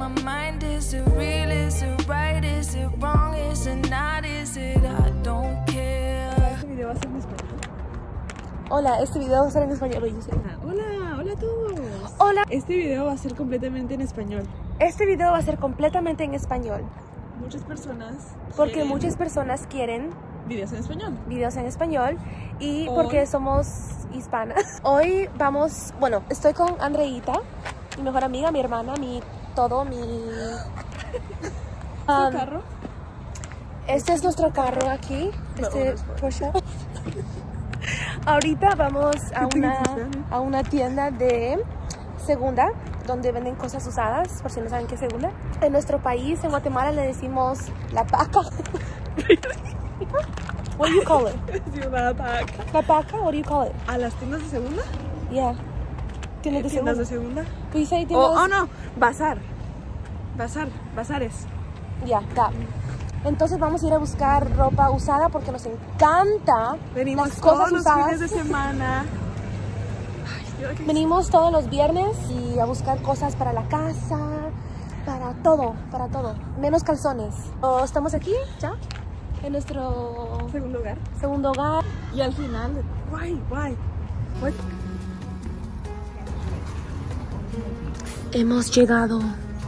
my mind. Is it real? Is it right? Is it wrong? Is it not? Is it? I don't care. Este video va a ser en español. Hola, este video va a ser en español. Hola a todos. Hola. Este video va a ser completamente en español. Este video va a ser completamente en español. Muchas personas Porque quieren muchas personas quieren videos en español. videos en español y Hoy- porque somos hispanas. Hoy vamos, bueno, estoy con Andreita, mi mejor amiga, mi hermana, mi todo, mi... ¿Tu carro? Este es nuestro carro aquí, este No, Porsche. Ahorita vamos a una tienda de segunda, donde venden cosas usadas, por si no saben qué es segunda. En nuestro país, en Guatemala, le decimos la paca. What do you call it? Ciudad Pac. La paca, what do you call it? ¿A las tiendas de segunda? Yeah. Tiendas de ¿Tiendas segunda. de segunda? We say tiendas... Oh, no, bazar. Bazares. Yeah, that. Entonces vamos a ir a buscar ropa usada porque nos encanta Venimos las cosas todos los usadas. fines de semana. Venimos todos los viernes y a buscar cosas para la casa, para todo, menos calzones. Estamos aquí ya, en nuestro Segundo lugar. segundo hogar. Y al final, why? What? Hemos llegado.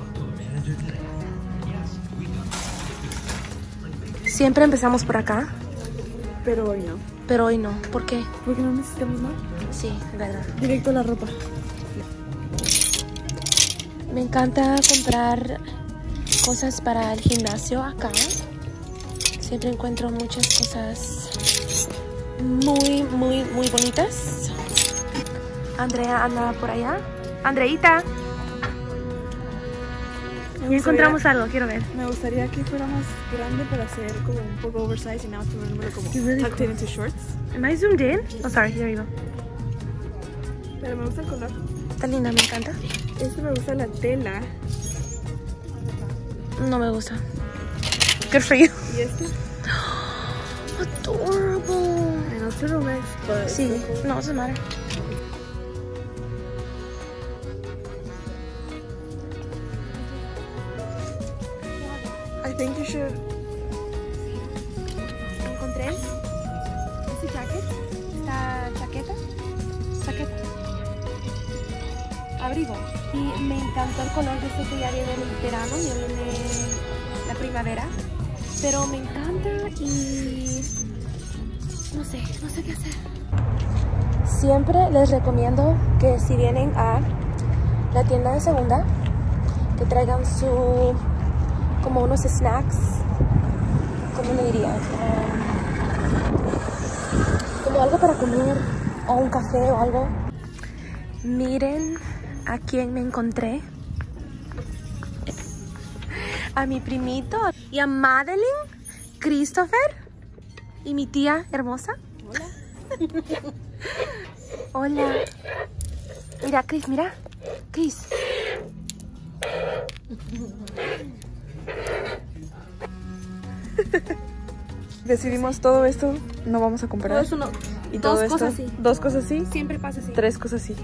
Siempre empezamos por acá, Pero hoy no. pero hoy no. ¿Por qué? Porque no necesitamos nada. Sí, verdad. Directo a la ropa. Me encanta comprar cosas para el gimnasio acá. Siempre encuentro muchas cosas muy bonitas. Andrea anda por allá. Andreita. Ya encontramos algo, quiero ver. Me gustaría que fuera más grande para hacer como un poco oversize y nada más ponerme como really tucked in into shorts. Am I zoomed in? Oh, sorry, here you go. Pero me gusta el color. Está linda, me encanta. Este me gusta la tela. No me gusta. Good for you. Y este. Adorable. I know turtlenecks, but Sí, so cool. no, doesn't matter. I think you should. Encontré este jacket, esta chaqueta, abrigo. Y me encantó el color de este que ya viene el verano, ya viene la primavera. Pero me encanta y no sé qué hacer. Siempre les recomiendo que si vienen a la tienda de segunda, que traigan como unos snacks, ¿cómo le diría? Como algo para comer o un café o algo. Miren a quién me encontré. A mi primito y a Madeline, Christopher y mi tía hermosa. Hola. Hola. Mira, Chris, mira. Chris. Decidimos todo esto, no vamos a comprar. Todo eso no. Y Dos todo cosas esto, sí. 2 cosas sí, Siempre pasa así. 3 cosas sí.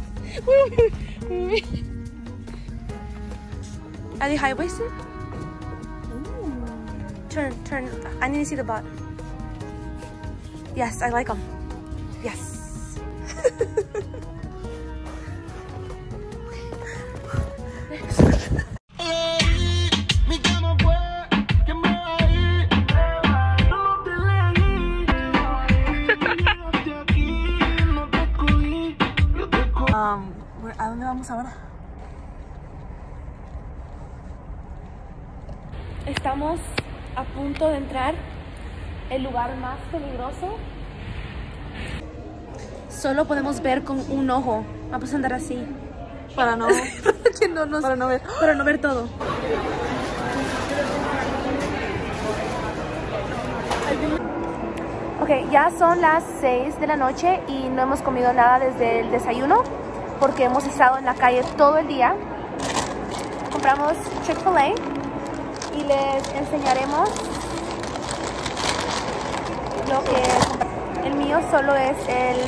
Are they high-waisted? Turn. I need to see the butt. Yes, I like them. Yes. ¿A dónde vamos ahora? Estamos a punto de entrar el lugar más peligroso. Solo podemos ver con un ojo. Vamos a andar así. Para no, Que no nos- para no ver. para no ver todo. Ok, ya son las 6 de la noche y no hemos comido nada desde el desayuno porque hemos estado en la calle todo el día. Compramos Chick-fil-A y les enseñaremos lo que el mío solo es el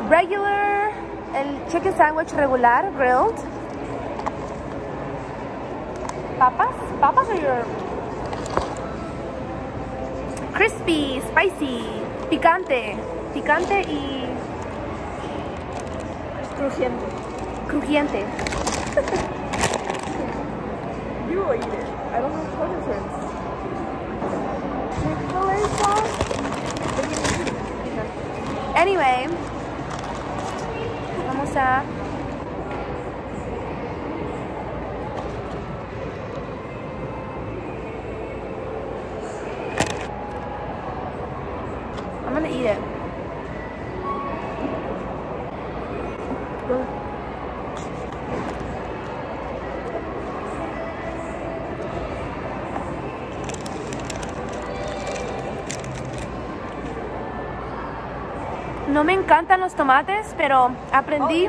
regular, el chicken sandwich regular, grilled. papas. Papas or your crispy, spicy, picante y Crujiente. crujiente. You will eat it. I don't know what difference. Anyway, vamos a I'm gonna eat it. No me encantan los tomates, pero aprendí.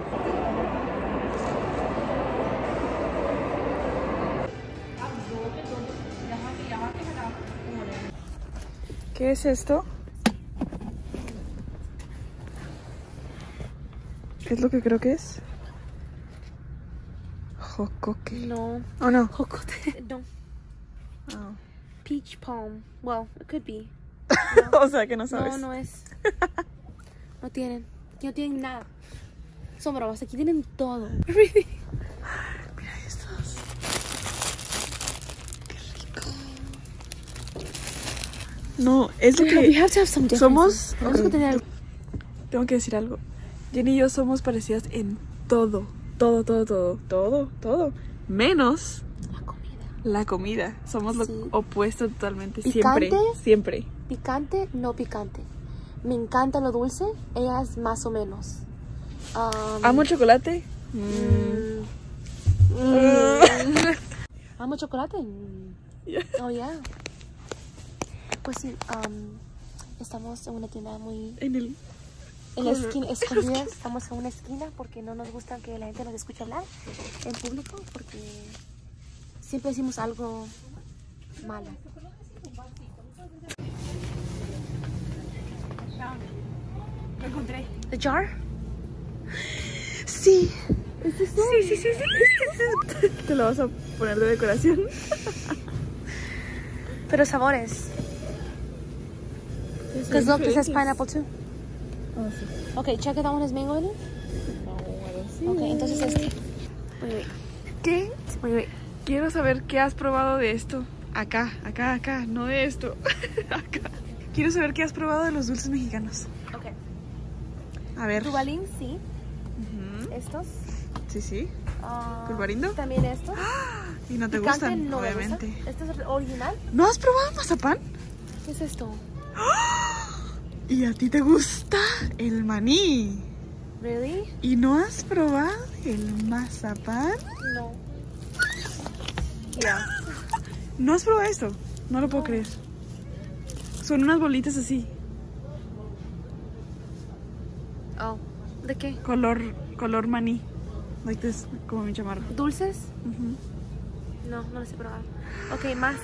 ¿Qué es esto? ¿Qué es lo que creo que es? Jocoque. No. Oh, no. Jocote. No. Oh. Peach palm. Well, it could be. O sea que no sabes. No, no es. No tienen. Aquí no tienen nada. Son bromas. Aquí tienen todo. Really. Mira estos. Qué rico. No, es lo We que have to have some differences. somos. Tenemos que tener. Tengo que decir algo. Jenny y yo somos parecidas en todo. Todo. Menos La comida. la comida. Somos lo Sí. opuesto totalmente. ¿Picante? Siempre. Picante, no picante. Me encanta lo dulce. Ella es más o menos. Amo el chocolate. Amo chocolate. Yeah. Oh, yeah. Pues sí, estamos en una tienda muy... En la esquina, escondida. Estamos en una esquina porque no nos gusta que la gente nos escuche hablar en público porque siempre decimos algo malo. Lo encontré. ¿The jar? Sí. Sí. Te lo vas a poner de decoración. Pero sabores. Because look, it says pineapple too. Oh, sí. Okay, check it, that one has mango in it. No, Okay, entonces este. Wait. ¿Qué? Wait. Quiero saber qué has probado de esto. Acá, no de esto. Acá. Quiero saber qué has probado de los dulces mexicanos. Okay. A ver. Tubalín, sí. Ujú. Estos. Sí. ¿Pulvarindo? También estos. Y no te Picante gustan, no me obviamente. gusta. Este es original. ¿No has probado mazapán? ¿Qué es esto? ¿Y a ti te gusta el maní? Really? ¿Y no has probado el mazapán? No. Ya. ¿No has probado esto? No lo puedo creer. Son unas bolitas así. Oh. ¿De qué? Color maní. Like this, como mi chamarra. ¿Dulces? Ujú. No, no los he probado. Ok, más.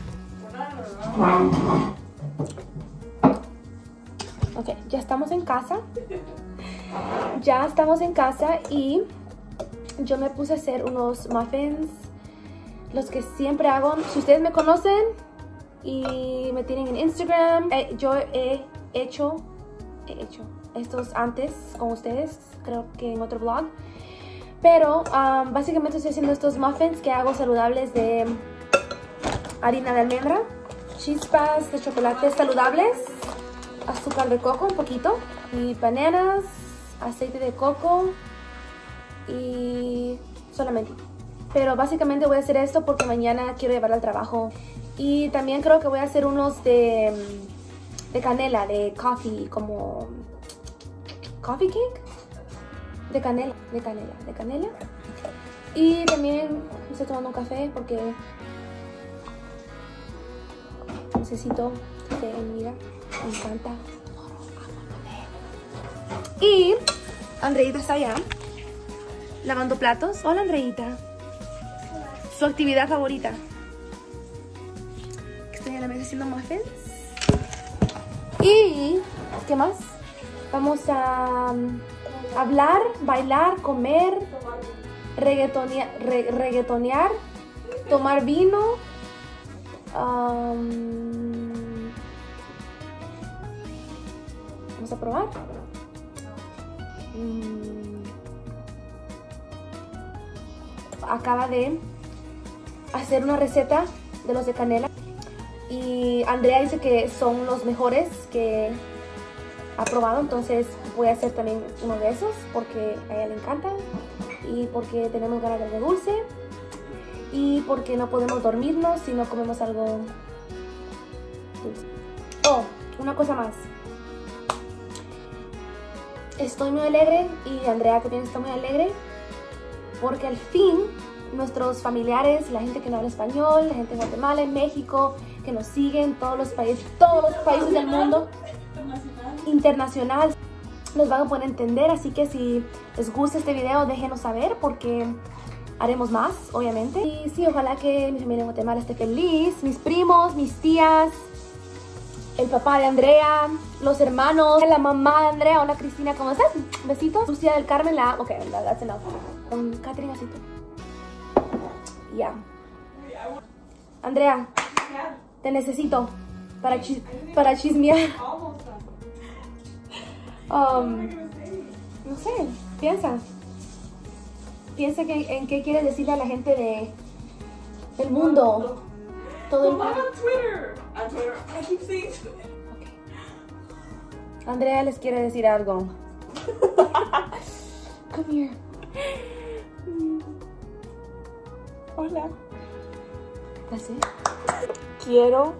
Ok, ya estamos en casa. Y yo me puse a hacer unos muffins. Los que siempre hago. Si ustedes me conocen y me tienen en Instagram, yo he hecho estos antes con ustedes, creo que en otro vlog. Pero básicamente estoy haciendo estos muffins que hago saludables de harina de almendra, chispas de chocolate saludables, azúcar de coco un poquito, y bananas, aceite de coco y solamente. Pero básicamente voy a hacer esto porque mañana quiero llevarlo al trabajo. Y también creo que voy a hacer unos de canela, de coffee, como coffee cake. De canela. Y también estoy tomando un café porque necesito café en mi vida. Me encanta. Y Andreita está allá lavando platos. Hola, Andreita. Su actividad favorita. Estoy en la mesa haciendo muffins. Y ¿qué más? Vamos a hablar, bailar, comer, reggaetonear tomar vino. Vamos a probar. Acaba de hacer una receta de los de canela y Andrea dice que son los mejores que ha probado, entonces voy a hacer también uno de esos porque a ella le encantan y porque tenemos ganas de algo dulce y porque no podemos dormirnos si no comemos algo dulce. Oh, una cosa más. Estoy muy alegre y Andrea también está muy alegre porque al fin nuestros familiares, la gente que no habla español, la gente de Guatemala, en México, que nos siguen, todos los países del mundo, internacional, nos van a poder entender. Así que si les gusta este video, déjenos saber porque haremos más, obviamente. Y sí, ojalá que mi familia en Guatemala esté feliz, mis primos, mis tías, el papá de Andrea, los hermanos, la mamá de Andrea. Hola Cristina, ¿cómo estás? Besitos. Lucía del Carmen, ok, that's enough. Con Catherine así tú. Ya. Andrea, te necesito para chismear. No sé, piensa en qué quieres decirle a la gente del mundo. Todo el mundo. On Twitter, I keep seeing it. Okay. Andrea les quiere decir algo. Come here. Hola. ¿Así? Quiero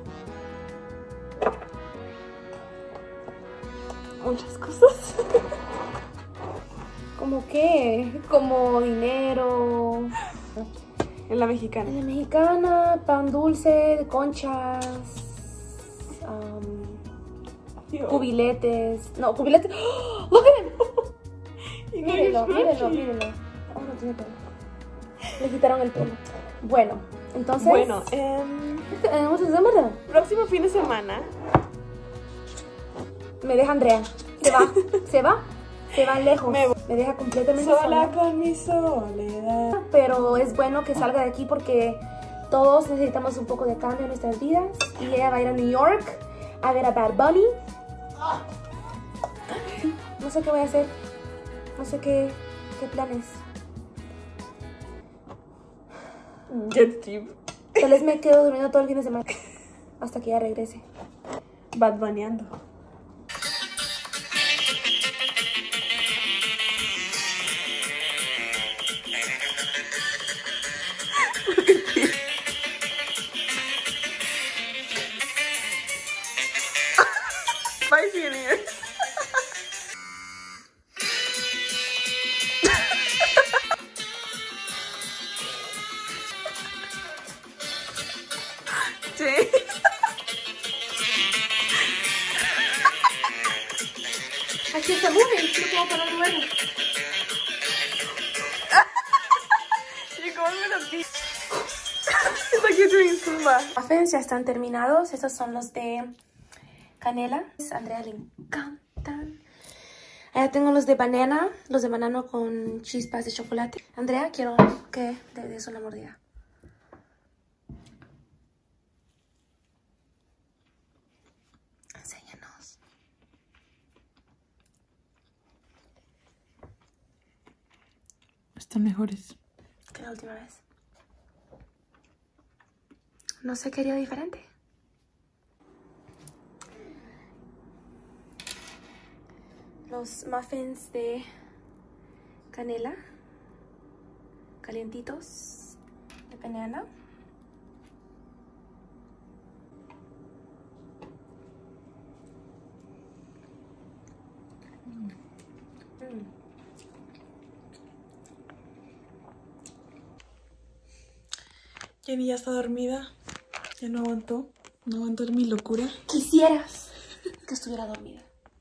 muchas cosas. ¿Cómo qué? Como dinero. En la mexicana. En la mexicana, pan dulce, conchas, cubiletes. No, cubiletes. ¡Oh! ¡Look at him! Mírenlo. Oh, no tiene pelo. Le quitaron el pelo. Bueno, entonces. Bueno, próximo fin de semana. Me deja Andrea. Se va lejos. Me deja completamente sola con mi soledad. Pero es bueno que salga de aquí porque todos necesitamos un poco de cambio en nuestras vidas. Y ella va a ir a New York a ver a Bad Bunny. No sé qué voy a hacer. No sé qué planes. Get deep. Tal vez me quedo durmiendo todo el fin de semana hasta que ella regrese. Bad Bunnyando. Spicy in here. Sí. Aquí está muy bien, no puedo parar luego. ¿Y cómo me lo dices? It's like you're doing Zumba. Muffins ya están terminados. Estos son los de canela. A Andrea le encantan. Allá tengo los de banano con chispas de chocolate. Andrea, quiero que te des una mordida. Enséñanos. Están mejores que la última vez. No sé qué haría diferente. Los muffins de canela, calientitos, de banana. Jenny ya está dormida. Ya no aguantó. No aguantó mi locura. Quisieras que estuviera dormida.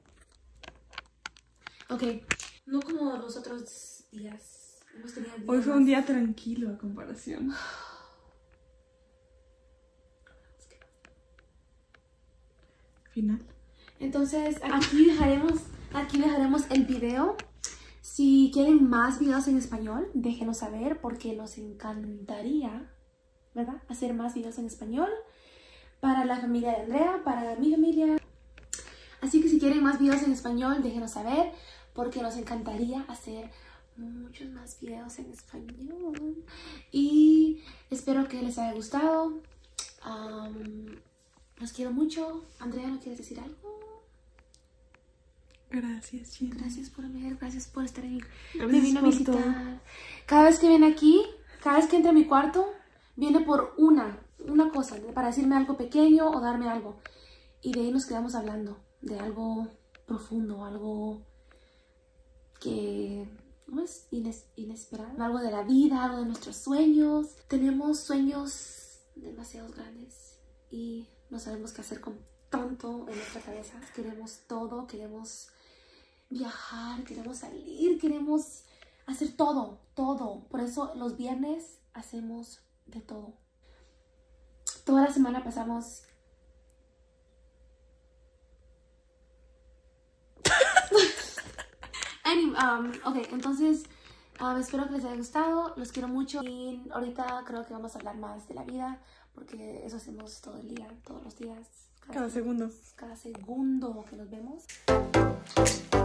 Ok, no como los otros días. Hemos tenido días Hoy fue un día tranquilo a comparación. Final. Entonces aquí dejaremos el video. Si quieren más videos en español, déjenos saber porque nos encantaría ¿verdad? Hacer más videos en español para la familia de Andrea, para mi familia. Así que si quieren más videos en español, déjenos saber, porque nos encantaría hacer muchos más videos en español. Y espero que les haya gustado. Los quiero mucho. Andrea, ¿no quieres decir algo? Gracias, Jenny. Gracias por ver, gracias por estar ahí. Gracias Me vino a por visitar. todo. Cada vez que viene aquí, cada vez que entra a mi cuarto, viene por una cosa, para decirme algo pequeño o darme algo. Y de ahí nos quedamos hablando de algo profundo, algo que no es inesperado, algo de la vida, algo de nuestros sueños. Tenemos sueños demasiado grandes y no sabemos qué hacer con tanto en nuestra cabeza. Queremos todo, queremos viajar, queremos salir, queremos hacer todo, todo. Por eso los viernes hacemos de todo. Toda la semana pasamos... ok, entonces espero que les haya gustado, los quiero mucho y ahorita creo que vamos a hablar más de la vida porque eso hacemos todo el día, todos los días, Cada segundo. cada segundo que nos vemos.